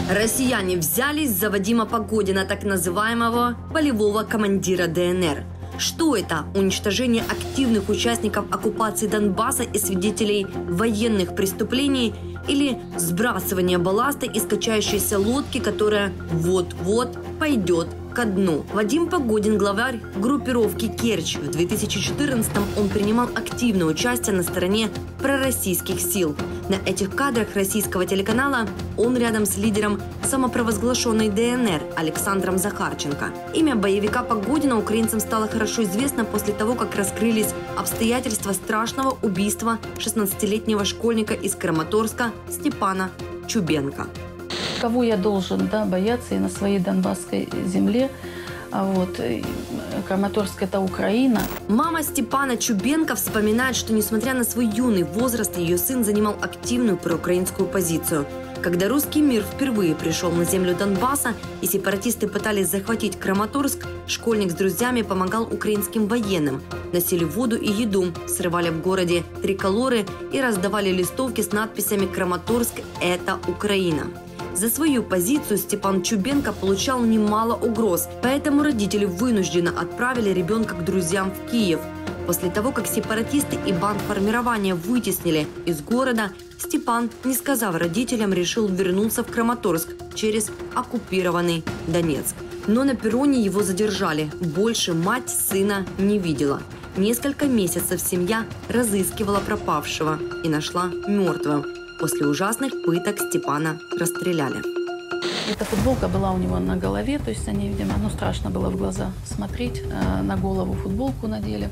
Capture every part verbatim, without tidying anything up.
Россияне взялись за Вадима Погодина, так называемого полевого командира ДНР. Что это? Уничтожение активных участников оккупации Донбасса и свидетелей военных преступлений или сбрасывание балласта из качающейся лодки, которая вот-вот пойдет ко дну? Вадим Погодин, главарь группировки «Керчь». В две тысячи четырнадцатом он принимал активное участие на стороне пророссийских сил. На этих кадрах российского телеканала он рядом с лидером самопровозглашенной ДНР Александром Захарченко. Имя боевика Погодина украинцам стало хорошо известно после того, как раскрылись обстоятельства страшного убийства шестнадцатилетнего школьника из Краматорска Степана Чубенко. Кого я должен да, бояться и на своей донбасской земле. А вот, Краматорск – это Украина. Мама Степана Чубенко вспоминает, что несмотря на свой юный возраст, ее сын занимал активную проукраинскую позицию. Когда русский мир впервые пришел на землю Донбасса и сепаратисты пытались захватить Краматорск, школьник с друзьями помогал украинским военным. Носили воду и еду, срывали в городе триколоры и раздавали листовки с надписями «Краматорск – это Украина». За свою позицию Степан Чубенко получал немало угроз, поэтому родители вынужденно отправили ребенка к друзьям в Киев. После того, как сепаратисты и бандформирование вытеснили из города, Степан, не сказав родителям, решил вернуться в Краматорск через оккупированный Донецк. Но на перроне его задержали. Больше мать сына не видела. Несколько месяцев семья разыскивала пропавшего и нашла мертвым. После ужасных пыток Степана расстреляли. Эта футболка была у него на голове, то есть они, видимо, ну, страшно было в глаза смотреть. Э, на голову футболку надели.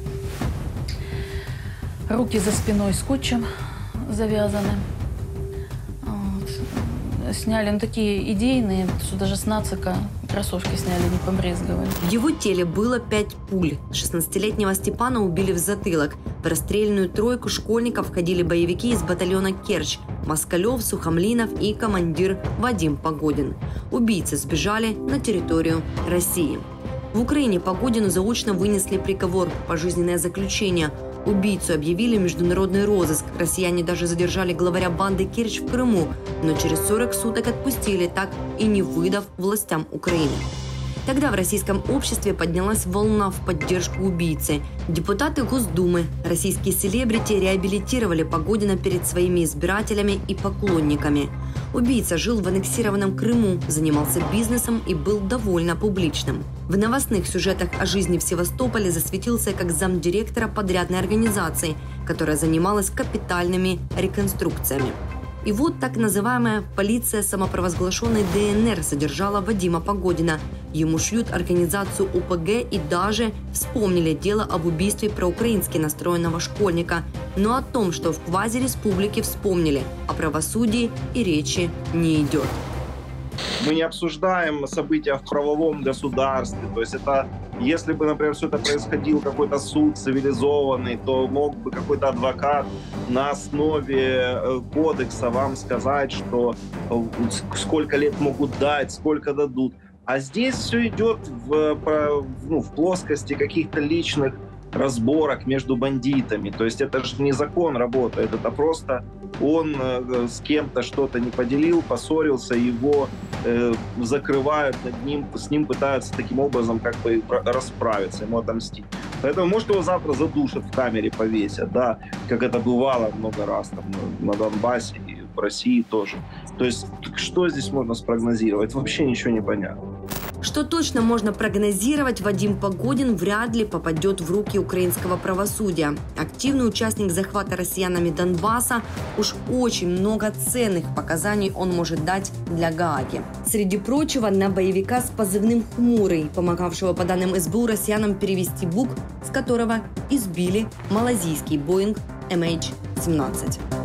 Руки за спиной скотчем завязаны. Вот. Сняли, ну, такие идейные, что даже с нацика кроссовки сняли, не побрезговали. В его теле было пять пуль. шестнадцатилетнего Степана убили в затылок. В расстрельную тройку школьников входили боевики из батальона «Керчь» – Москалев, Сухомлинов и командир Вадим Погодин. Убийцы сбежали на территорию России. В Украине Погодину заочно вынесли приговор – пожизненное заключение. Убийцу объявили международный розыск. Россияне даже задержали главаря банды «Керчь» в Крыму, но через сорок суток отпустили, так и не выдав властям Украины. Тогда в российском обществе поднялась волна в поддержку убийцы. Депутаты Госдумы, российские селебрити реабилитировали Погодина перед своими избирателями и поклонниками. Убийца жил в аннексированном Крыму, занимался бизнесом и был довольно публичным. В новостных сюжетах о жизни в Севастополе засветился как замдиректора подрядной организации, которая занималась капитальными реконструкциями. И вот так называемая полиция самопровозглашенной ДНР задержала Вадима Погодина. Ему шьют организацию ОПГ и даже вспомнили дело об убийстве проукраински настроенного школьника. Но о том, что в квазиреспублике вспомнили, о правосудии и речи не идет. Мы не обсуждаем события в правовом государстве. То есть это, если бы, например, все это происходил какой-то суд цивилизованный, то мог бы какой-то адвокат на основе кодекса вам сказать, что сколько лет могут дать, сколько дадут. А здесь все идет в, ну, в плоскости каких-то личных разборок между бандитами. То есть это же не закон работает, это просто он с кем-то что-то не поделил, поссорился, его э, закрывают над ним, с ним пытаются таким образом как бы расправиться, ему отомстить. Поэтому, может, его завтра задушат в камере, повесят, да, как это бывало много раз там, на Донбассе и в России тоже. То есть что здесь можно спрогнозировать? Вообще ничего не понятно. Что точно можно прогнозировать, Вадим Погодин вряд ли попадет в руки украинского правосудия. Активный участник захвата россиянами Донбасса, уж очень много ценных показаний он может дать для Гааги. Среди прочего, на боевика с позывным «Хмурый», помогавшего, по данным эс бэ у, россиянам перевести бук, с которого избили малазийский Боинг эм эйч семнадцать.